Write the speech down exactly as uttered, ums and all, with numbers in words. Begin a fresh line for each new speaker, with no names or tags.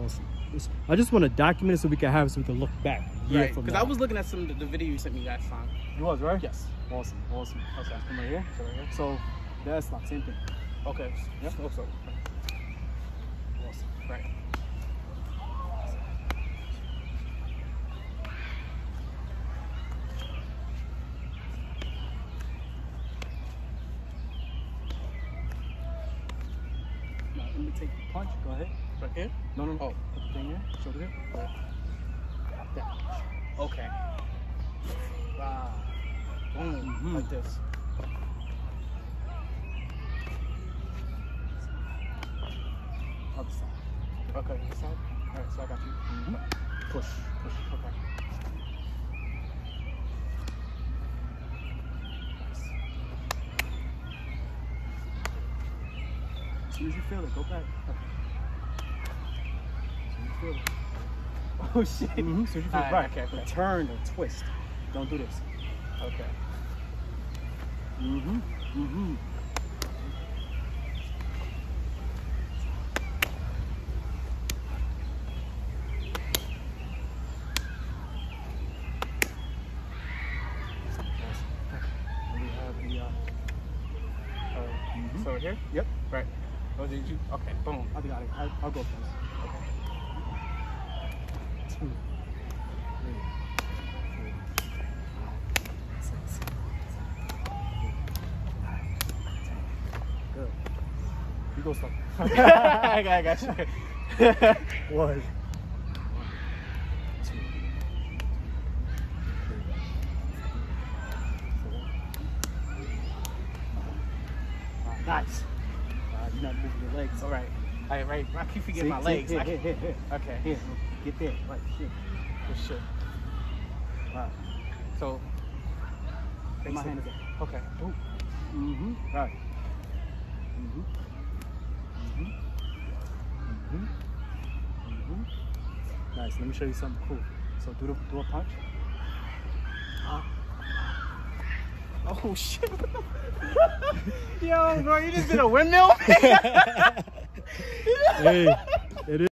Awesome. I just want to document it so we can have it so we can look back.
Right, because I was looking at some of the, the video you sent me last time.
You was, right?
Yes.
Awesome, awesome. Okay, come right here. So right here. So that's not same thing.
Okay.
Yeah.
So, so.
Awesome.
Right.
Now let me take the punch. Go ahead.
Right here?
No, no, no.
Oh.
Put the thing here. Shoulder here. Right. That.
Okay. Wow. Boom.
Mm-hmm.
Like this.
Other side.
Okay. This side? All right, so I got you.
Mm-hmm. Push, push.
Okay.
As soon as you feel it, go back. As soon as you feel it.
Oh, shit.
Mm-hmm. As soon as you feel it.
All
Right.
right, okay, okay.
Turn or twist. Don't do this.
Okay.
Mm-hmm. Mm-hmm. We have the, uh,
Uh,
mm-hmm.
So here?
Yep.
Right. Oh, did you? Okay, boom.
I think I, I, I'll go first.
Okay.
Two, three, four, five, six, seven, eight, nine, ten. Good. You go slow.
I got, I got you.
One. Two. Nice. Uh, you're not moving your legs.
All right. All right, right. I keep forgetting
See,
my
see,
legs.
Here,
I
here,
can-
here, here.
Okay.
Here, get there. Right, here.
Good shit.
Right.
So,
Where my hand is at.
okay. Ooh.
Mm-hmm. Right. Mm-hmm. Mm-hmm. Mm-hmm. Mm-hmm. Nice. Let me show you something cool. So do the do a punch. Ah.
Oh, shit. Yo, bro, you just did a windmill?
Hey, it is.